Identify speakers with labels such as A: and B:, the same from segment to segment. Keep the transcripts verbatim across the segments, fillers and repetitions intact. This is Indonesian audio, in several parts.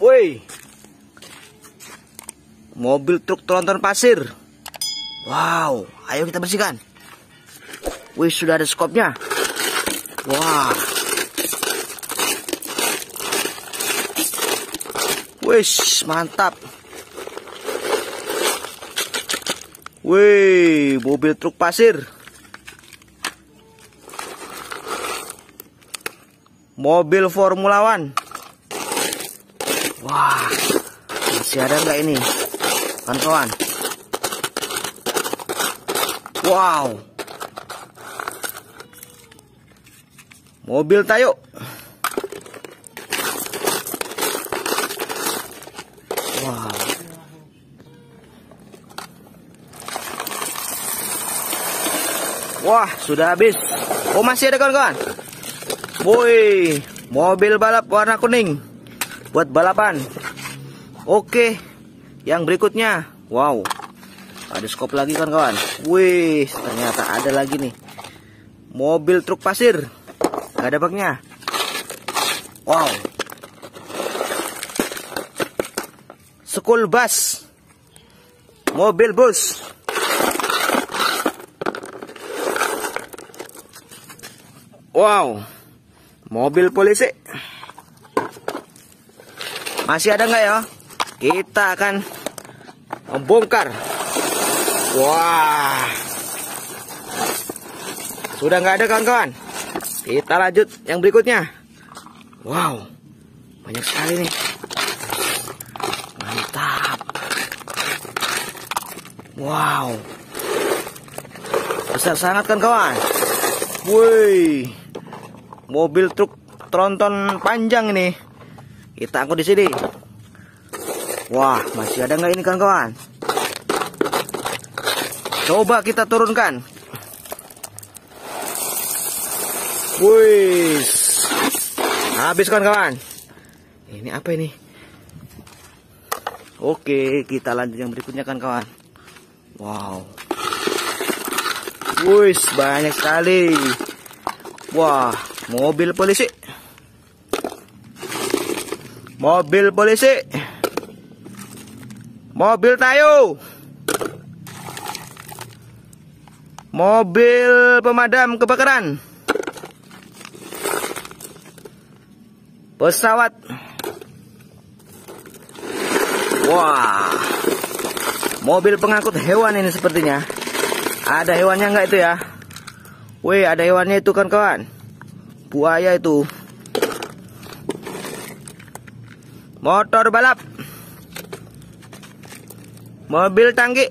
A: Woi, mobil truk tronton pasir. Wow, ayo kita bersihkan. Wih, sudah ada skopnya. Wah. Wih, mantap. Wih, mobil truk pasir. Mobil Formula One. Wah, masih ada nggak ini, kawan-kawan? Wow, mobil Tayo. Wow. Wah, sudah habis. Oh, masih ada, kawan-kawan. Woi, mobil balap warna kuning buat balapan. Oke, yang berikutnya. Wow, ada skop lagi, kawan-kawan. Wih, ternyata ada lagi nih. Mobil truk pasir. Gak ada baknya. Wow. School bus. Mobil bus. Wow. Mobil polisi. Masih ada nggak ya? Kita akan membongkar. Wah. Sudah nggak ada, kawan-kawan. Kita lanjut yang berikutnya. Wow. Banyak sekali nih. Mantap. Wow. Besar sangat, kan, kawan? Woi. Mobil truk tronton panjang ini. Kita angkut di sini. Wah, masih ada nggak ini, kawan-kawan? Coba kita turunkan. Wih, habis, kawan-kawan. Ini apa ini? Oke, kita lanjut yang berikutnya, kan, kawan. Wow. Wih, banyak sekali. Wah, mobil polisi. Mobil polisi. Mobil Tayo. Mobil pemadam kebakaran. Pesawat. Wah. Mobil pengangkut hewan ini sepertinya. Ada hewannya nggak itu ya? Wih, ada hewannya itu, kan, kawan. Buaya itu. Motor balap. Mobil tangki.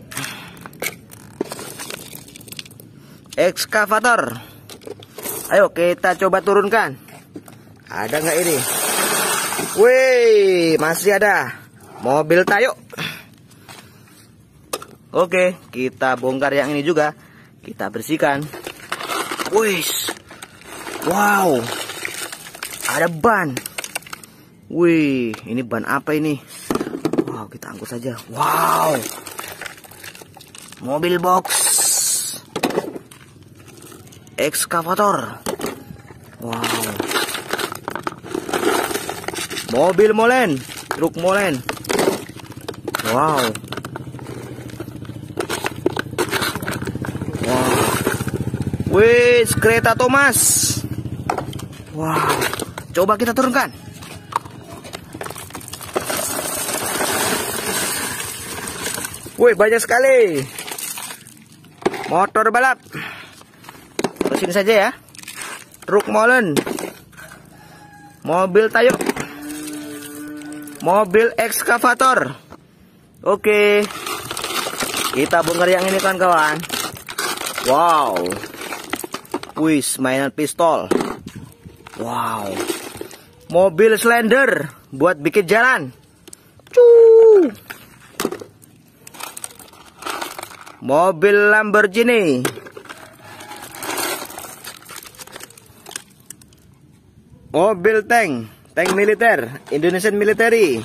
A: Ekskavator. Ayo kita coba turunkan. Ada nggak ini? Wih, masih ada. Mobil Tayo. Oke, kita bongkar yang ini juga. Kita bersihkan. Wih. Wow. Ada ban. Wih, ini ban apa ini? Wow, kita angkut saja. Wow. Mobil box. Ekskavator. Wow. Mobil molen, truk molen. Wow. Wow. Wih, kereta Thomas. Wow. Coba kita turunkan. Wih, banyak sekali. Motor balap. Terus sini saja ya. Truk molen. Mobil Tayo. Mobil ekskavator. Oke. Kita bongkar yang ini, kan, kawan. Wow. Wih, mainan pistol. Wow. Mobil slender buat bikin jalan. Cuuu. Mobil Lamborghini. Mobil tank, tank militer, Indonesian Military.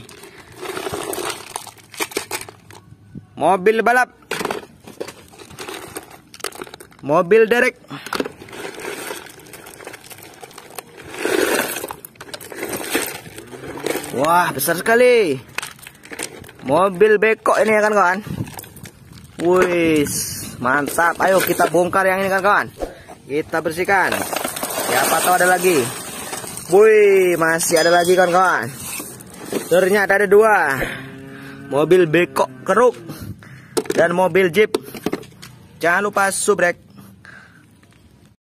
A: Mobil balap. Mobil derek. Wah, besar sekali. Mobil beko ini ya kan kawan. Wih, mantap. Ayo kita bongkar yang ini kan kawan. Kita bersihkan. Siapa tahu ada lagi. Wih, masih ada lagi kan kawan. Ternyata ada dua. Mobil beko keruk dan mobil jeep. Jangan lupa subrek.